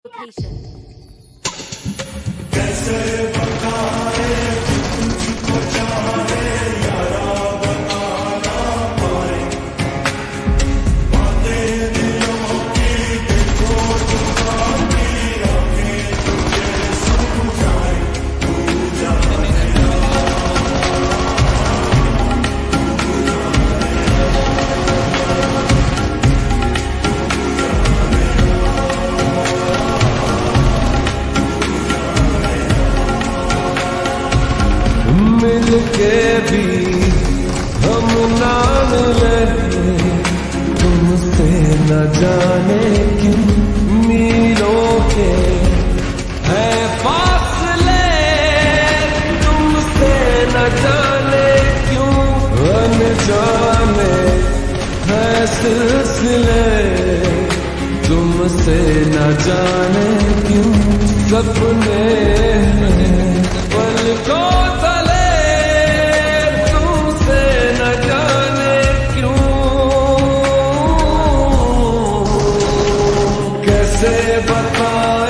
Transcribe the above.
Location. कैसे बताए तुझको चाहे यारा बताना पाए बातें दिलों की देखो तुम्हारी आंखें तुझे समझाए तू जाने मिलके भी हम नाम ले तुमसे न जाने क्यों मीलों के है फासले तुमसे न जाने क्यों अनजाने है सिलसिले तुमसे न जाने क्यों सपने पलकों कैसे बता